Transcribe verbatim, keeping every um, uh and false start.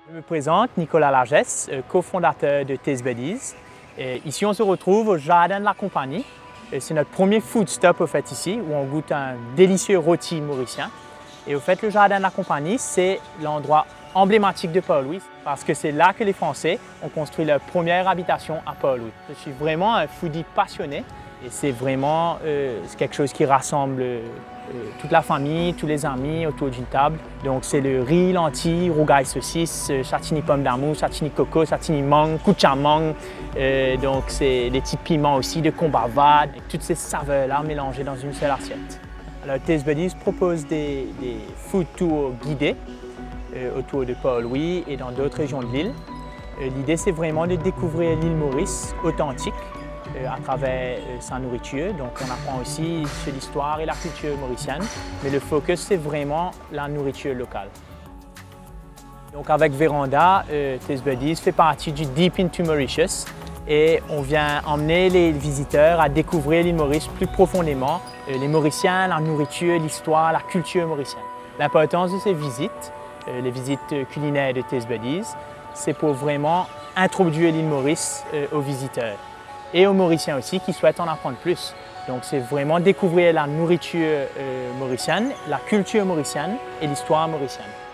Je me présente, Nicolas Largès, cofondateur de Taste Buddies. Et ici, on se retrouve au Jardin de la Compagnie. C'est notre premier food stop au fait ici, où on goûte un délicieux rôti mauricien. Et au fait, le Jardin de la Compagnie, c'est l'endroit emblématique de Port-Louis parce que c'est là que les Français ont construit leur première habitation à Port-Louis. Je suis vraiment un foodie passionné et c'est vraiment euh, quelque chose qui rassemble euh, toute la famille, tous les amis autour d'une table. Donc c'est le riz, lentilles, rougail saucisse, châtigny pomme d'amour, châtigny coco, châtigny mangue, kucha mangue. Euh, donc c'est des petits piments aussi de combava, toutes ces saveurs-là mélangées dans une seule assiette. Alors Taste Buddies propose des, des food tours guidés euh, autour de Port-Louis et dans d'autres régions de l'île. Euh, L'idée c'est vraiment de découvrir l'île Maurice authentique euh, à travers euh, sa nourriture. Donc on apprend aussi sur l'histoire et la culture mauricienne, mais le focus c'est vraiment la nourriture locale. Donc avec Véranda, euh, Taste Buddies fait partie du Deep into Mauritius et on vient emmener les visiteurs à découvrir l'île Maurice plus profondément, euh, les Mauriciens, la nourriture, l'histoire, la culture mauricienne. L'importance de ces visites, euh, les visites culinaires de Taste Buddies, c'est pour vraiment introduire l'île Maurice euh, aux visiteurs et aux Mauriciens aussi qui souhaitent en apprendre plus. Donc c'est vraiment découvrir la nourriture euh, mauricienne, la culture mauricienne et l'histoire mauricienne.